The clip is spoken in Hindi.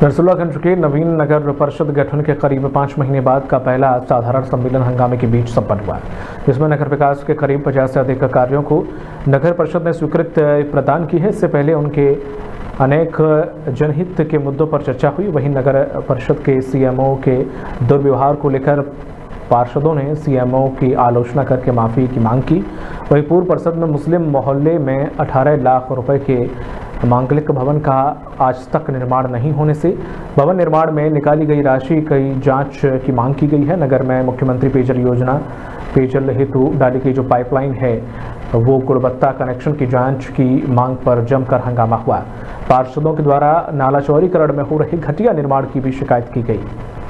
नरसुल्लागंज के नवीन नगर परिषद गठन के करीब 5 महीने बाद का पहला साधारण सम्मेलन हंगामे के बीच संपन्न हुआ, जिसमें नगर विकास के करीब 50 से अधिक कार्यों को नगर परिषद ने स्वीकृति प्रदान की है। इससे पहले उनके अनेक जनहित के मुद्दों पर चर्चा हुई। वहीं नगर परिषद के सीएमओ के दुर्व्यवहार को लेकर पार्षदों ने सीएमओ की आलोचना करके माफ़ी की मांग की। वहीं पूर्व परिषद में मुस्लिम मोहल्ले में 18 लाख रुपए के मांगलिक भवन का आज तक निर्माण नहीं होने से भवन निर्माण में निकाली गई राशि की जांच की मांग की गई है। नगर में मुख्यमंत्री पेयजल योजना पेयजल हेतु डाली गई जो पाइपलाइन है वो गुणवत्ता कनेक्शन की जांच की मांग पर जमकर हंगामा हुआ। पार्षदों के द्वारा नाला चौड़ीकरण में हो रहे घटिया निर्माण की भी शिकायत की गई।